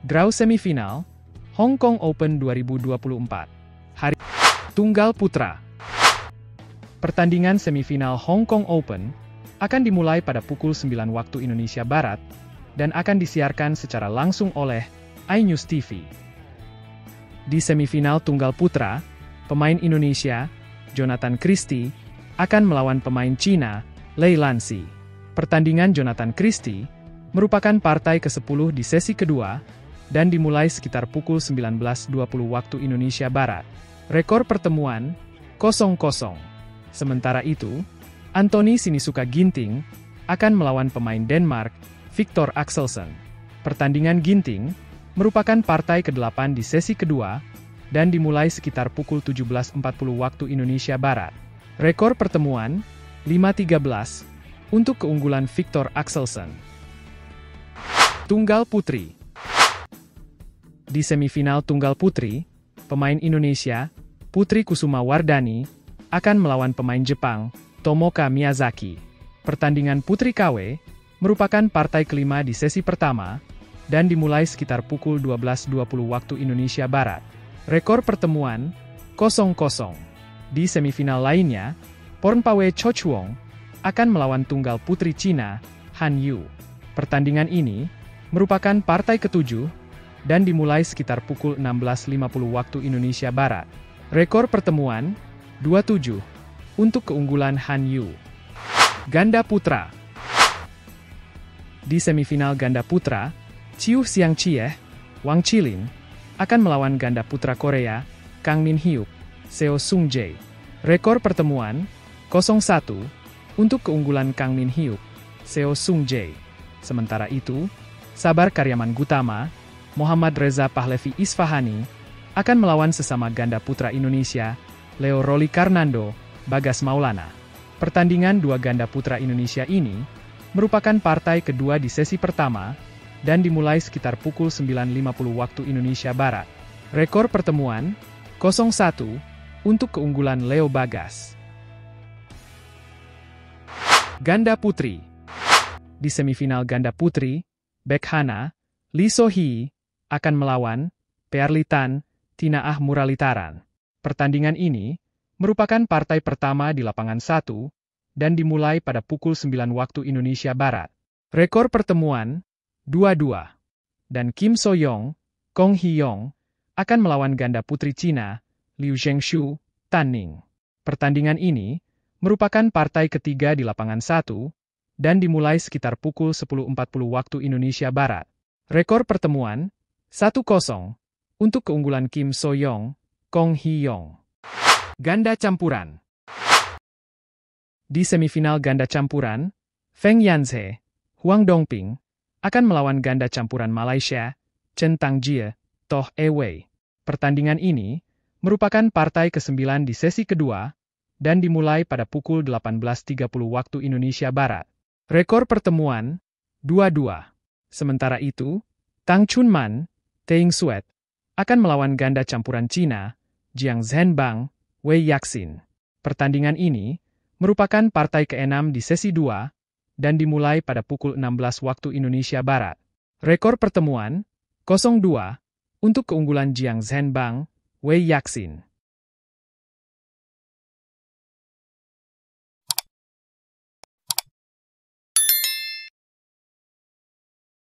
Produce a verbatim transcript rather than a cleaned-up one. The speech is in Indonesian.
Draw semifinal Hong Kong Open dua ribu dua puluh empat. Hari Tunggal Putra. Pertandingan semifinal Hong Kong Open akan dimulai pada pukul sembilan waktu Indonesia Barat dan akan disiarkan secara langsung oleh iNews T V. Di semifinal Tunggal Putra, pemain Indonesia, Jonathan Christie, akan melawan pemain Cina, Lei Lansi. Pertandingan Jonathan Christie merupakan partai kesepuluh di sesi kedua dan dimulai sekitar pukul sembilan belas dua puluh waktu Indonesia Barat. Rekor pertemuan kosong kosong. Sementara itu, Anthony Sinisuka Ginting akan melawan pemain Denmark, Victor Axelsen. Pertandingan Ginting merupakan partai kedelapan di sesi kedua dan dimulai sekitar pukul tujuh belas empat puluh waktu Indonesia Barat. Rekor pertemuan lima tiga belas untuk keunggulan Victor Axelsen. Tunggal Putri. Di semifinal Tunggal Putri, pemain Indonesia, Putri Kusuma Wardani, akan melawan pemain Jepang, Tomoka Miyazaki. Pertandingan Putri K W merupakan partai kelima di sesi pertama dan dimulai sekitar pukul dua belas dua puluh waktu Indonesia Barat. Rekor pertemuan kosong kosong. Di semifinal lainnya, Pornpawe Chochuong akan melawan tunggal putri Cina, Han Yu. Pertandingan ini merupakan partai ketujuh dan dimulai sekitar pukul enam belas lima puluh waktu Indonesia Barat. Rekor pertemuan dua tujuh untuk keunggulan Han Yu. Ganda Putra. Di semifinal ganda putra, Chiu Siang Chieh, Wang Chilin, akan melawan ganda putra Korea, Kang Min Hyuk, Seo Sung Jae. Rekor pertemuan kosong satu untuk keunggulan Kang Min Hyuk, Seo Sung Jae. Sementara itu, Sabar Karyaman Gutama, Muhammad Reza Pahlevi Isfahani, akan melawan sesama ganda putra Indonesia, Leo Roli Karnando, Bagas Maulana. Pertandingan dua ganda putra Indonesia ini merupakan partai kedua di sesi pertama dan dimulai sekitar pukul sembilan lima puluh waktu Indonesia Barat. Rekor pertemuan kosong satu untuk keunggulan Leo Bagas. Ganda Putri. Di semifinal ganda putri, Baek Hana, Lee So-hee, akan melawan Pearly Tan, Tina Ah Muralitaran. Pertandingan ini merupakan partai pertama di lapangan satu dan dimulai pada pukul sembilan waktu Indonesia Barat. Rekor pertemuan dua dua. Dan Kim So-young, Kong Hee-yong akan melawan ganda putri Cina, Liu Zhengshu, Tan Ning. Pertandingan ini merupakan partai ketiga di lapangan satu dan dimulai sekitar pukul sepuluh empat puluh waktu Indonesia Barat. Rekor pertemuan satu kosong untuk keunggulan Kim So-young, Kong Hee-yong. Ganda campuran. Di semifinal ganda campuran, Feng Yanzhe, Huang Dongping akan melawan ganda campuran Malaysia, Chen Tangjie, Toh E Wei. Pertandingan ini merupakan partai kesembilan di sesi kedua dan dimulai pada pukul delapan belas tiga puluh waktu Indonesia Barat. Rekor pertemuan dua dua. Sementara itu, Tang Chunman, Teing Suet akan melawan ganda campuran Cina, Jiang Zhenbang, Wei Yaxin. Pertandingan ini merupakan partai keenam di sesi dua dan dimulai pada pukul enam belas waktu Indonesia Barat. Rekor pertemuan kosong dua untuk keunggulan Jiang Zhenbang, Wei Yaxin.